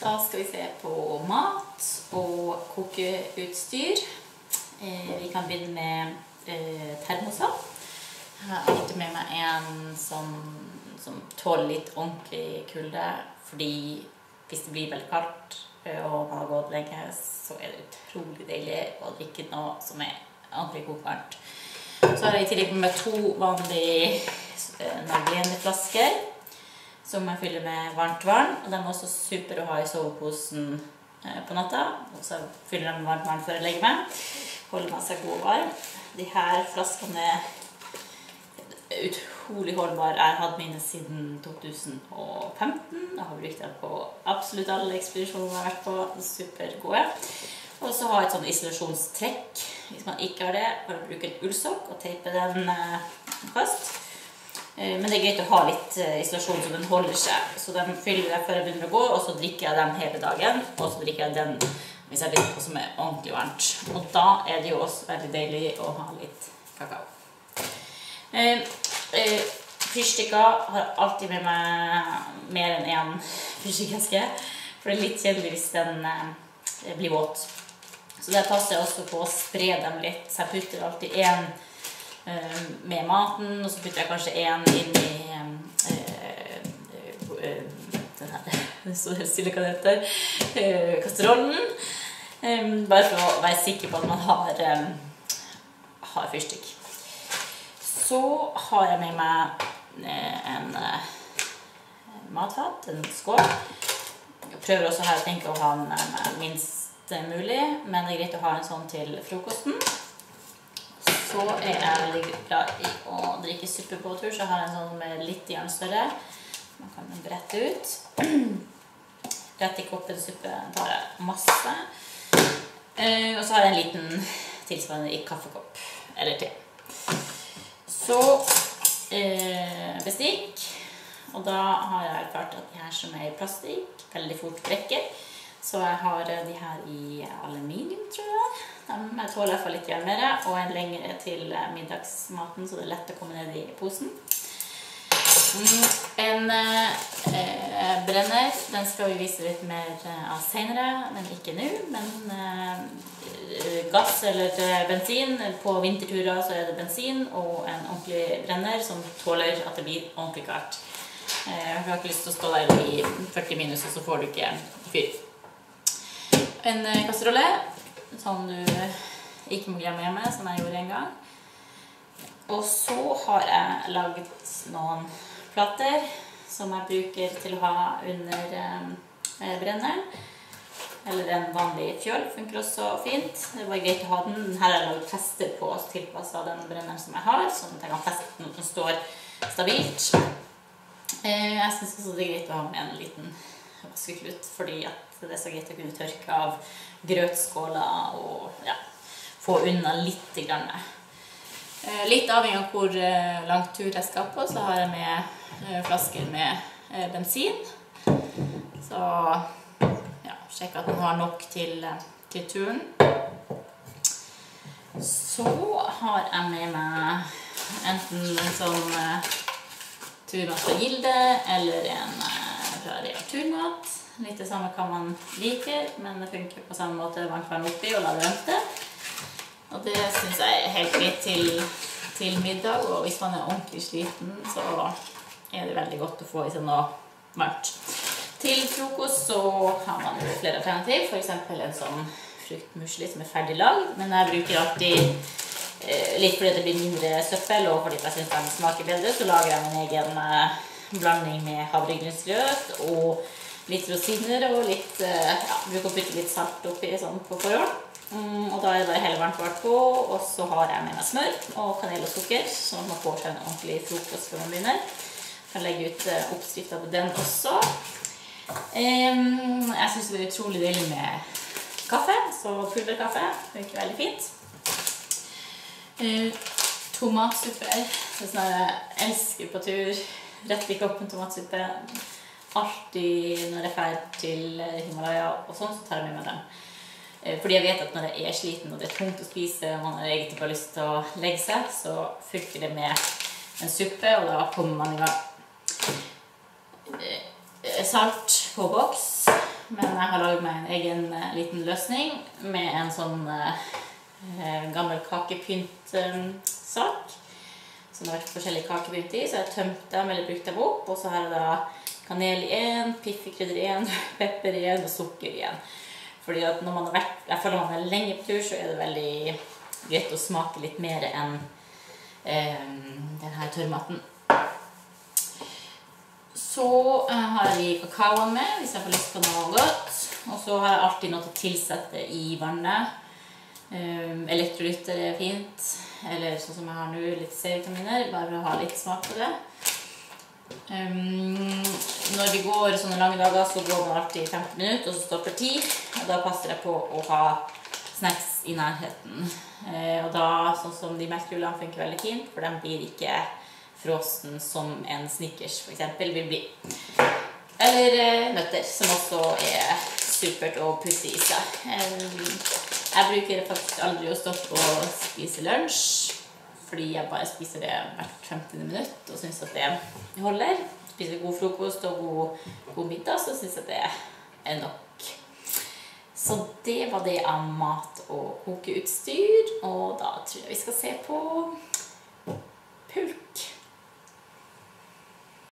Da skal vi se på mat og kokeutstyr. Vi kan begynne med termoser. Jeg har alltid med meg en som tåler litt ordentlig kulde, fordi hvis det blir veldig kaldt og man har gått lenge, så er det utrolig deilig å drikke noe som er ordentlig kokvarmt. Så har jeg i tillegg med 2 vanlige Nargene-flasker som jeg fyller med varmt vann, og de er også super å ha i soveposen på natta, og så fyller jeg med varmt vann før jeg legger meg. Holder man seg god og varm. De her flaskene er utrolig holdbare. Jeg har hatt mine siden 2015, og har brukt dem på absolutt alle ekspedisjoner jeg har vært på, super gode. Og så har jeg et sånn isolasjonstrekk, hvis man ikke har det, bare bruke en ullsokk og teipe den fast. Men det er greit å ha litt isolasjon så den holder seg. Så den fyller jeg før jeg begynner å gå, og så drikker jeg den hele dagen. Og så drikker jeg den hvis jeg drikker på som er ordentlig varmt. Og da er det jo også veldig deilig å ha litt kakao. Fyrstikker har alltid med meg mer enn en fyrstikkeske. For det er litt kjedelig hvis den blir våt. Så der passer jeg også på å spre dem litt. Så jeg putter alltid en med maten, og så putter jeg kanskje en inn i den her, så stille hva det heter, kastrollen, bare for å være sikker på at man har fyrstikk. Så har jeg med meg en matfat, en skål. Jeg prøver også her å tenke å ha den minst mulig, men det er greit å ha en sånn til frokosten. Så er jeg veldig glad i å drikke suppe på tur, så jeg har en sånn som er litt større. Man kan brette ut. Rett i koppen suppe tar jeg masse. Og så har jeg en liten tilsvarende i kaffekopp, eller te. Så bestikk. Og da har jeg erfart at de her som er i plastikk veldig fort brekker. Så jeg har de her i aluminium, tror jeg. Jeg tåler i hvert fall litt mer, og en lengre til middagsmaten, så det er lett å komme ned i posen. En brenner, den skal vi vise litt mer av senere, men ikke nå. Men gass eller bensin, på vinterturer så er det bensin og en ordentlig brenner som tåler at det blir ordentlig kaldt. Jeg har ikke lyst til å stå der i 40 minus, og så får du ikke fyr. En kasserolle, som du ikke må glemme hjemme, som jeg gjorde en gang. Og så har jeg laget noen plater som jeg bruker til å ha under brenneren. Eller en vanlig fjøl funker også fint. Det var greit å ha den. Her har jeg laget fester på og tilpasset den brenneren som jeg har, sånn at jeg kan feste den som står stabilt. Jeg synes også det er greit å ha med en liten vaskeklut, fordi at det er så greit å kunne tørke av grøtskåler og få unna litt grann. Litt avhengig av hvor lang tur jeg skal på, så har jeg med flasker med bensin. Så sjekk at man har nok til turen. Så har jeg med meg enten en sånn turmat fra Gilde, eller en fra Real Turmat. Litt det samme hva man liker, men det funker på samme måte varmt vann oppi og la det vente. Og det synes jeg er helt greit til middag, og hvis man er ordentlig sliten, så er det veldig godt å få i seg noe varmt. Til frokost så har man jo flere alternativ, for eksempel en sånn fruktmusli som er ferdig lagd, men jeg bruker alltid litt fordi det blir mindre søppel, og fordi jeg synes den smaker bedre, så lager jeg min egen blanding med havregrynsgrøt og litt rosiner og litt, bruker å putte litt salt oppi sånn på forhånd. Og da er det bare hele varmt på, og så har jeg med meg smør og kanel og sukker, så man får seg en ordentlig frokost før man begynner. Jeg kan legge ut oppskriften på den også. Jeg synes det er utrolig deilig med kaffe, så pulverkaffe virker veldig fint. Tomatsuppe, det er sånn jeg elsker på tur, rett i koppen tomatsuppe. Alltid når jeg fer til Himalaya og sånn, så tar jeg med meg dem. Fordi jeg vet at når jeg er sliten og det er tungt å spise, og man har egentlig bare lyst til å legge seg, så funker det med en suppe, og da kommer man i gang. Salt på boks, men jeg har laget meg en egen liten løsning med en sånn gammel kakepynt-sak som det har vært forskjellige kakepynt i, så jeg har tømt dem eller brukt dem opp, og så har jeg da kanel i en, piffikrydder i en, pepper i en og sukker i en. Fordi at når man har vært, jeg føler man er lenge på tur, så er det veldig greit å smake litt mer enn denne tørrmaten. Så har jeg kakaoen med, hvis jeg får lyst på noe godt. Og så har jeg alltid noe til å tilsette i vannet. Elektrolytter er fint, eller sånn som jeg har nå, litt C-vitaminer, bare for å ha litt smak på det. Når vi går sånne lange dager, så går det alltid 15 minutter, og så stopper 10. Og da passer jeg på å ha snacks i nærheten. Og da, sånn som de melkerullene funker veldig fint, for de blir ikke frosten som en Snickers for eksempel vil bli. Eller nøtter, som også er supert å putte i seg. Jeg bruker faktisk aldri å stoppe å spise lunsj, fordi jeg bare spiser det hvert 50 minutt, og synes at det holder. Spiser god frokost og god middag, så synes jeg det er nok. Så det var det av mat og kokeutstyr, og da tror jeg vi skal se på pulk.